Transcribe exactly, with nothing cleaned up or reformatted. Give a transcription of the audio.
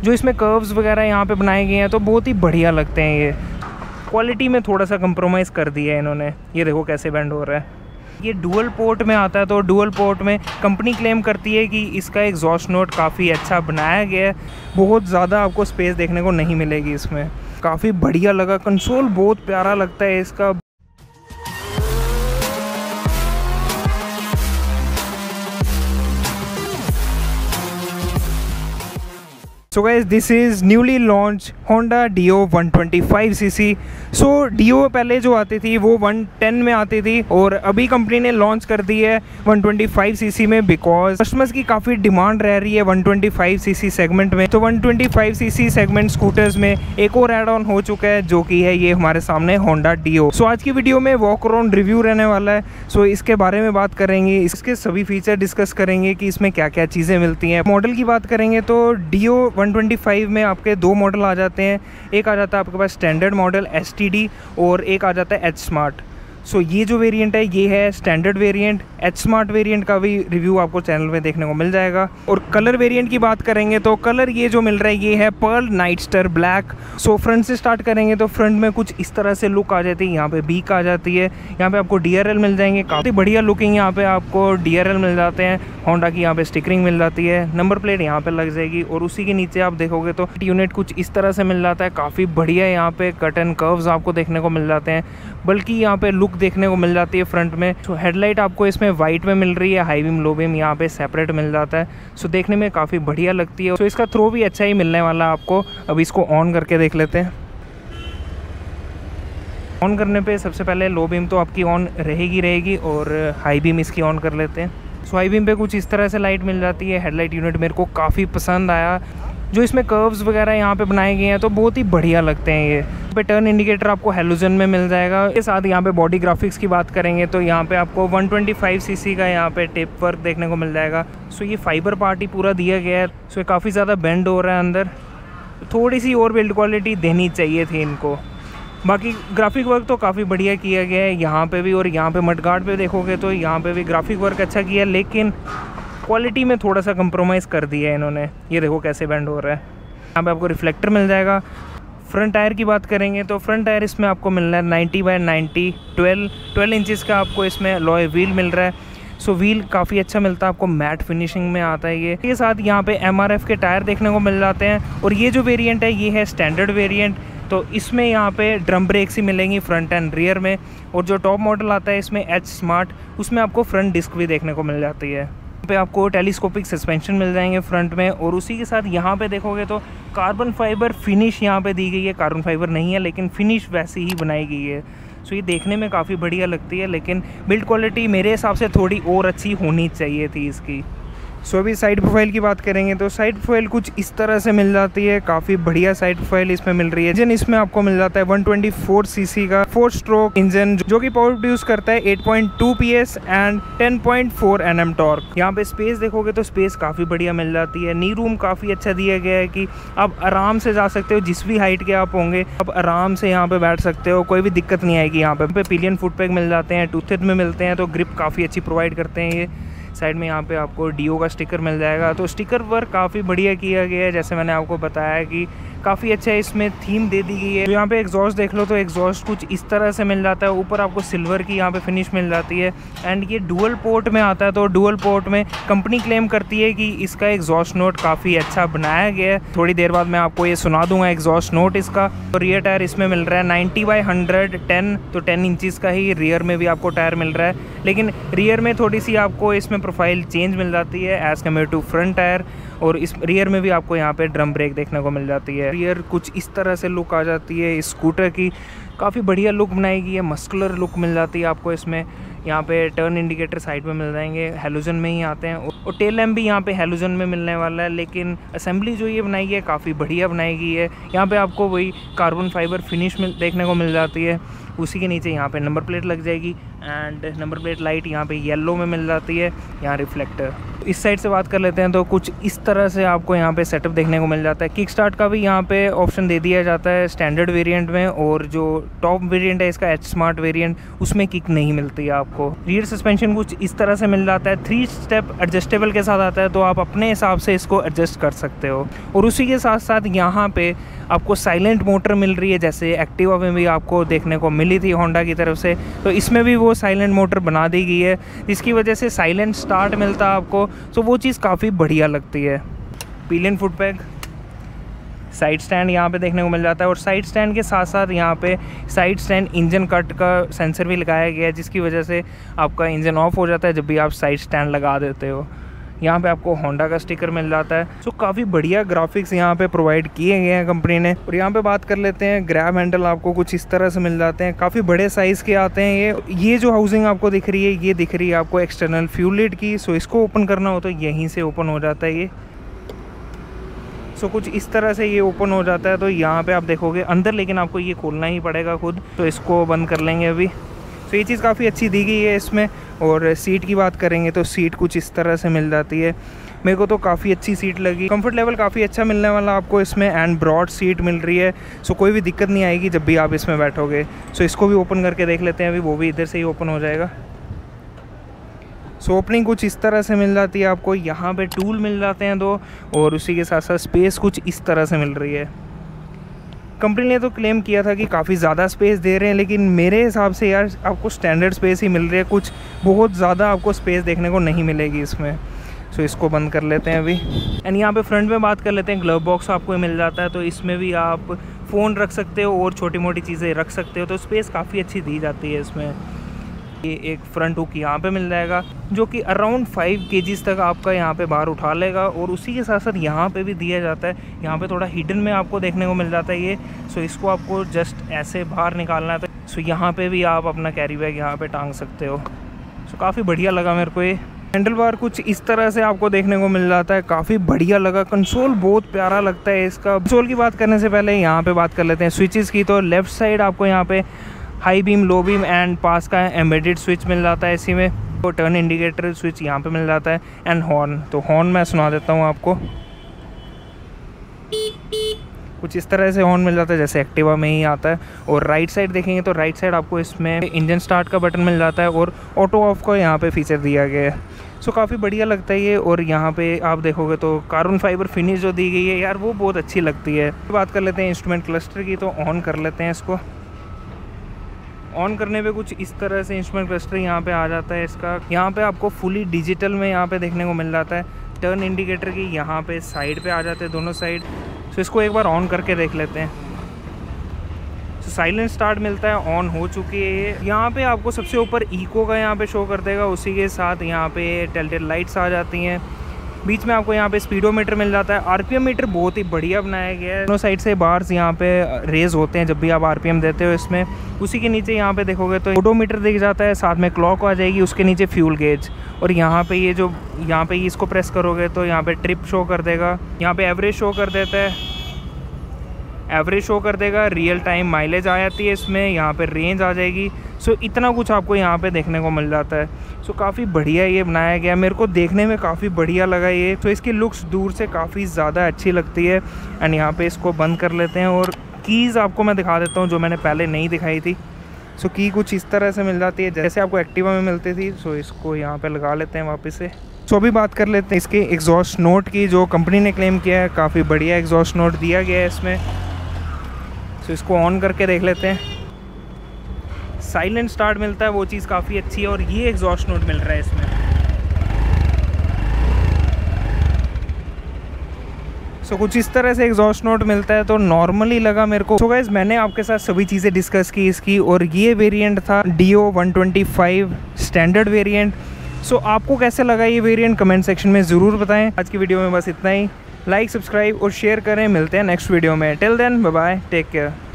जो इसमें कर्व्स वगैरह यहाँ पे बनाए गए हैं तो बहुत ही बढ़िया लगते हैं। ये क्वालिटी में थोड़ा सा कंप्रोमाइज़ कर दिया है इन्होंने। ये देखो कैसे बेंड हो रहा है। ये डुअल पोर्ट में आता है, तो डुअल पोर्ट में कंपनी क्लेम करती है कि इसका एग्जॉस्ट नोट काफ़ी अच्छा बनाया गया है। बहुत ज़्यादा आपको स्पेस देखने को नहीं मिलेगी इसमें। काफ़ी बढ़िया लगा, कंसोल बहुत प्यारा लगता है इसका। So guys, this is newly launch Honda Dio one twenty five C C. So Dio पहले जो आती थी वो वन टेन में आती थी और अभी कंपनी ने लॉन्च कर दी है one twenty five C C में, बिकॉज कस्टमर्स की काफ़ी डिमांड रह रही है one twenty five C C segment में। तो one twenty five C C segment scooters में एक और एड ऑन हो चुका है, जो कि है ये हमारे सामने होंडा डियो। सो आज की वीडियो में वॉक अराउंड रिव्यू रहने वाला है। सो इसके बारे में बात करेंगे, इसके सभी फीचर डिस्कस करेंगे कि इसमें क्या क्या चीज़ें मिलती हैं। मॉडल की बात करेंगे तो डियो वन ट्वेंटी फाइव में आपके दो मॉडल आ जाते हैं। एक आ जाता है आपके पास standard model S T D और एक आ जाता है एच स्मार्ट। सो ये जो वेरिएंट है ये है standard variant. H smart variant का भी रिव्यू आपको चैनल में देखने को मिल जाएगा। और कलर वेरिएंट की बात करेंगे तो कलर ये जो मिल रहा है ये है pearl nightstar black. So front से स्टार्ट करेंगे तो फ्रंट में कुछ इस तरह से लुक आ जाती है। यहाँ पे बीक आ जाती है, यहाँ पे आपको डी आर एल मिल जाएंगे, काफ़ी बढ़िया लुकिंग। यहाँ पे आपको डी आर एल मिल जाते हैं, होंडा की यहाँ पे स्टिकरिंग मिल जाती है, नंबर प्लेट यहाँ पे लग जाएगी। और उसी के नीचे आप देखोगे तो यूनिट कुछ इस तरह से मिल जाता है, काफ़ी बढ़िया। यहाँ पे कट एंड कर्व्स आपको देखने को मिल जाते हैं, बल्कि यहाँ पे लुक देखने को मिल जाती है फ्रंट में। तो हेडलाइट आपको इसमें वाइट में मिल रही है, हाई बीम लो बीम यहाँ पे सेपरेट मिल जाता है। सो देखने में काफ़ी बढ़िया लगती है। सो इसका थ्रो भी अच्छा ही मिलने वाला है आपको। अब इसको ऑन करके देख लेते हैं। ऑन करने पे सबसे पहले लो बीम तो आपकी ऑन रहेगी रहेगी और हाई बीम इसकी ऑन कर लेते हैं। सो हाई बीम पे कुछ इस तरह से लाइट मिल जाती है। हेडलाइट यूनिट मेरे को काफ़ी पसंद आया। जो इसमें कर्व्स वगैरह यहाँ पे बनाए गए हैं तो बहुत ही बढ़िया लगते हैं। ये पे टर्न इंडिकेटर आपको हेलोजन में मिल जाएगा। इसके साथ यहाँ पे बॉडी ग्राफिक्स की बात करेंगे तो यहाँ पे आपको one twenty five C C का यहाँ पे टेप वर्क देखने को मिल जाएगा। सो ये फाइबर पार्ट ही पूरा दिया गया है। सो ये काफ़ी ज़्यादा बेंड हो रहा है अंदर, थोड़ी सी और बिल्ड क्वालिटी देनी चाहिए थी इनको। बाकी ग्राफिक वर्क तो काफ़ी बढ़िया किया गया है यहाँ पे भी। और यहाँ पे मडगार्ड पे देखोगे तो यहाँ पे भी ग्राफिक वर्क अच्छा किया है, लेकिन क्वालिटी में थोड़ा सा कंप्रोमाइज़ कर दिया है इन्होंने। ये देखो कैसे बेंड हो रहा है। यहाँ पे आपको रिफ्लेक्टर मिल जाएगा। फ्रंट टायर की बात करेंगे तो फ्रंट टायर इसमें आपको मिल रहा है ninety by ninety, twelve twelve inches का आपको इसमें अलॉय व्हील मिल रहा है। सो व्हील काफ़ी अच्छा मिलता है आपको, मैट फिनिशिंग में आता है ये। के साथ यहाँ पे एम आर एफ के टायर देखने को मिल जाते हैं। और ये जो वेरिएंट है ये है स्टैंडर्ड वेरिएंट। तो इसमें यहाँ पे ड्रम ब्रेक्स ही मिलेंगी फ्रंट एंड रियर में। और जो टॉप मॉडल आता है इसमें एच स्मार्ट, उसमें आपको फ्रंट डिस्क भी देखने को मिल जाती है। यहाँ पे आपको टेलीस्कोपिक सस्पेंशन मिल जाएंगे फ्रंट में। और उसी के साथ यहाँ पे देखोगे तो कार्बन फाइबर फिनिश यहाँ पे दी गई है। कार्बन फाइबर नहीं है लेकिन फिनिश वैसी ही बनाई गई है। सो ये देखने में काफ़ी बढ़िया लगती है, लेकिन बिल्ड क्वालिटी मेरे हिसाब से थोड़ी और अच्छी होनी चाहिए थी इसकी। सो अभी साइड प्रोफाइल की बात करेंगे तो साइड प्रोफाइल कुछ इस तरह से मिल जाती है, काफ़ी बढ़िया साइड प्रोफाइल इसमें मिल रही है। इंजन इसमें आपको मिल जाता है one twenty four C C का फोर स्ट्रोक इंजन, जो कि पावर प्रोड्यूस करता है eight point two P S and ten point four N M torque. यहाँ पे स्पेस देखोगे तो स्पेस काफ़ी बढ़िया मिल जाती है। नी रूम काफ़ी अच्छा दिया गया है कि आप आराम से जा सकते हो, जिस भी हाइट के आप होंगे आप आराम से यहाँ पे बैठ सकते हो, कोई भी दिक्कत नहीं आएगी। यहाँ पे पिलियन फुट पैक मिल जाते हैं, टूथेड में मिलते हैं, तो ग्रिप काफ़ी अच्छी प्रोवाइड करते हैं ये। साइड में यहाँ पे आपको डियो का स्टिकर मिल जाएगा। तो स्टिकर वर्क काफ़ी बढ़िया किया गया है, जैसे मैंने आपको बताया कि काफ़ी अच्छा इसमें थीम दे दी गई है। तो यहाँ पे एग्जॉस्ट देख लो तो एग्जॉस्ट कुछ इस तरह से मिल जाता है। ऊपर आपको सिल्वर की यहाँ पे फिनिश मिल जाती है। एंड ये डुअल पोर्ट में आता है, तो डुअल पोर्ट में कंपनी क्लेम करती है कि इसका एग्जॉस्ट नोट काफ़ी अच्छा बनाया गया है। थोड़ी देर बाद मैं आपको ये सुना दूंगा एग्जॉस्ट नोट इसका। तो रियर टायर इसमें मिल रहा है नाइन्टी बाई हंड्रेड टेन, तो टेन इंचज़ का ही रियर में भी आपको टायर मिल रहा है। लेकिन रियर में थोड़ी सी आपको इसमें प्रोफाइल चेंज मिल जाती है as compare to front tyre. और इस रियर में भी आपको यहाँ पे ड्रम ब्रेक देखने को मिल जाती है। रियर कुछ इस तरह से लुक आ जाती है इस स्कूटर की, काफ़ी बढ़िया लुक बनाई गई है, मस्कुलर लुक मिल जाती है आपको इसमें। यहाँ पे टर्न इंडिकेटर साइड में मिल जाएंगे, हेलोजन में ही आते हैं। और टेल लैम्प भी यहाँ पे हेलोजन में मिलने वाला है, लेकिन असेंबली जो ये बनाई है काफ़ी बढ़िया बनाई गई है। यहाँ पे आपको वही कार्बन फाइबर फिनिश मिल देखने को मिल जाती है। उसी के नीचे यहाँ पे नंबर प्लेट लग जाएगी एंड नंबर प्लेट लाइट यहाँ पे येलो में मिल जाती है, यहाँ रिफ्लेक्टर। इस साइड से बात कर लेते हैं तो कुछ इस तरह से आपको यहाँ पे सेटअप देखने को मिल जाता है। किक स्टार्ट का भी यहाँ पे ऑप्शन दे दिया जाता है स्टैंडर्ड वेरिएंट में, और जो टॉप वेरिएंट है इसका एच स्मार्ट वेरिएंट, उसमें किक नहीं मिलती है आपको। रियर सस्पेंशन कुछ इस तरह से मिल जाता है, थ्री स्टेप एडजस्टेबल के साथ आता है, तो आप अपने हिसाब से इसको एडजस्ट कर सकते हो। और उसी के साथ साथ यहाँ पे आपको साइलेंट मोटर मिल रही है, जैसे एक्टिवा में भी आपको देखने को मिली थी होंडा की तरफ से, तो इसमें भी वो साइलेंट मोटर बना दी गई है, जिसकी वजह से साइलेंट स्टार्ट मिलता है आपको। तो वो चीज़ काफ़ी बढ़िया लगती है। Pillion foot pack, side stand यहाँ पे देखने को मिल जाता है, और साइड स्टैंड के साथ साथ यहाँ पे साइड स्टैंड इंजन कट का सेंसर भी लगाया गया है, जिसकी वजह से आपका इंजन ऑफ हो जाता है जब भी आप साइड स्टैंड लगा देते हो। यहाँ पे आपको होंडा का स्टिकर मिल जाता है। सो काफ़ी बढ़िया ग्राफिक्स यहाँ पे प्रोवाइड किए गए हैं कंपनी ने। और यहाँ पे बात कर लेते हैं, ग्रैब हैंडल आपको कुछ इस तरह से मिल जाते हैं, काफ़ी बड़े साइज़ के आते हैं ये। ये जो हाउसिंग आपको दिख रही है, ये दिख रही है आपको एक्सटर्नल फ्यूल लिड की। सो इसको ओपन करना हो तो यहीं से ओपन हो जाता है ये। सो कुछ इस तरह से ये ओपन हो जाता है। तो यहाँ पे आप देखोगे अंदर, लेकिन आपको ये खोलना ही पड़ेगा खुद, तो इसको बंद कर लेंगे अभी। तो ये चीज़ काफ़ी अच्छी दी गई है इसमें। और सीट की बात करेंगे तो सीट कुछ इस तरह से मिल जाती है, मेरे को तो काफ़ी अच्छी सीट लगी। कंफर्ट लेवल काफ़ी अच्छा मिलने वाला आपको इसमें, एंड ब्रॉड सीट मिल रही है। सो कोई भी दिक्कत नहीं आएगी जब भी आप इसमें बैठोगे। सो इसको भी ओपन करके देख लेते हैं अभी, वो भी इधर से ही ओपन हो जाएगा। सो ओपनिंग कुछ इस तरह से मिल जाती है आपको। यहाँ पे टूल मिल जाते हैं दो, और उसी के साथ साथ स्पेस कुछ इस तरह से मिल रही है। कंपनी ने तो क्लेम किया था कि काफ़ी ज़्यादा स्पेस दे रहे हैं, लेकिन मेरे हिसाब से यार आपको स्टैंडर्ड स्पेस ही मिल रही है, कुछ बहुत ज़्यादा आपको स्पेस देखने को नहीं मिलेगी इसमें। सो इसको बंद कर लेते हैं अभी। एंड यहाँ पे फ्रंट में बात कर लेते हैं, ग्लव बॉक्स आपको मिल जाता है, तो इसमें भी आप फ़ोन रख सकते हो और छोटी मोटी चीज़ें रख सकते हो, तो स्पेस काफ़ी अच्छी दी जाती है इसमें। ये एक फ्रंट हुक यहाँ पे मिल जाएगा, जो कि अराउंड फाइव केजीज़ तक आपका यहाँ पे बाहर उठा लेगा। और उसी के साथ साथ यहाँ पे भी दिया जाता है, यहाँ पे थोड़ा हिडन में आपको देखने को मिल जाता है ये। सो इसको आपको जस्ट ऐसे बाहर निकालना है, तो सो यहाँ पे भी आप अपना कैरी बैग यहाँ पे टांग सकते हो। सो काफ़ी बढ़िया लगा मेरे को ये। हैंडल बार कुछ इस तरह से आपको देखने को मिल जाता है, काफ़ी बढ़िया लगा। कंसोल बहुत प्यारा लगता है इसका। कंसोल की बात करने से पहले यहाँ पे बात कर लेते हैं स्विचेस की। तो लेफ़्ट साइड आपको यहाँ पे high beam, low beam and pass का एम्बेडेड स्विच मिल जाता है इसी में। तो टर्न इंडिकेटर स्विच यहाँ पे मिल जाता है, एंड हॉर्न। तो हॉर्न मैं सुना देता हूँ आपको। कुछ इस तरह से हॉर्न मिल जाता है जैसे एक्टिवा में ही आता है। और राइट साइड देखेंगे तो राइट साइड आपको इसमें इंजन स्टार्ट का बटन मिल जाता है, और ऑटो ऑफ का यहाँ पे फीचर दिया गया है। सो काफ़ी बढ़िया लगता है ये। और यहाँ पे आप देखोगे तो कार्बन फाइबर फिनिश जो दी गई है यार, वो बहुत अच्छी लगती है। बात कर लेते हैं इंस्ट्रूमेंट क्लस्टर की, तो ऑन कर लेते हैं इसको। ऑन करने पे कुछ इस तरह से इंस्ट्रूमेंट क्लस्टर यहाँ पे आ जाता है इसका। यहाँ पे आपको फुली डिजिटल में यहाँ पे देखने को मिल जाता है। टर्न इंडिकेटर की यहाँ पे साइड पे आ जाते हैं दोनों साइड। सो इसको एक बार ऑन करके देख लेते हैं। सो साइलेंट स्टार्ट मिलता है, ऑन हो चुकी है ये। यहाँ पे आपको सबसे ऊपर इको का यहाँ पे शो कर देगा, उसी के साथ यहाँ पे टेलटेल लाइट्स आ जाती हैं। बीच में आपको यहाँ पे स्पीडोमीटर मिल जाता है। आरपीएम मीटर बहुत ही बढ़िया बनाया गया है। दोनों साइड से बार्स यहाँ पे रेज होते हैं जब भी आप आरपीएम देते हो इसमें। उसी के नीचे यहाँ पे देखोगे तो ओडोमीटर दिख जाता है, साथ में क्लॉक आ जाएगी, उसके नीचे फ्यूल गेज। और यहाँ पे ये जो यहाँ पे इसको प्रेस करोगे तो यहाँ पे ट्रिप शो कर देगा, यहाँ पे एवरेज शो कर देता है, एवरेज शो कर देगा, रियल टाइम माइलेज आ जाती है इसमें, यहाँ पे रेंज आ जाएगी। सो इतना कुछ आपको यहाँ पे देखने को मिल जाता है। सो काफ़ी बढ़िया ये बनाया गया, मेरे को देखने में काफ़ी बढ़िया लगा ये। तो इसकी लुक्स दूर से काफ़ी ज़्यादा अच्छी लगती है। एंड यहाँ पे इसको बंद कर लेते हैं, और कीज़ आपको मैं दिखा देता हूँ जो मैंने पहले नहीं दिखाई थी। सो की कुछ इस तरह से मिल जाती है जैसे आपको एक्टिवा में मिलती थी। सो इसको यहाँ पर लगा लेते हैं वापस से। सो अभी बात कर लेते हैं इसके एग्जॉस्ट नोट की, जो कंपनी ने क्लेम किया है। काफ़ी बढ़िया एग्जॉस्ट नोट दिया गया है इसमें। सो इसको ऑन करके देख लेते हैं। साइलेंट स्टार्ट मिलता है, वो चीज़ काफ़ी अच्छी है। और ये एग्जॉस्ट नोट मिल रहा है इसमें। सो so, कुछ इस तरह से एग्जॉस्ट नोट मिलता है, तो नॉर्मली लगा मेरे को। सो गाइस, मैंने आपके साथ सभी चीज़ें डिस्कस की इसकी, और ये वेरिएंट था Dio one twenty five standard variant. So आपको कैसे लगा ये वेरिएंट, कमेंट सेक्शन में ज़रूर बताएं। आज की वीडियो में बस इतना ही। लाइक, सब्सक्राइब और शेयर करें। मिलते हैं नेक्स्ट वीडियो में। Till then, bye bye, take care.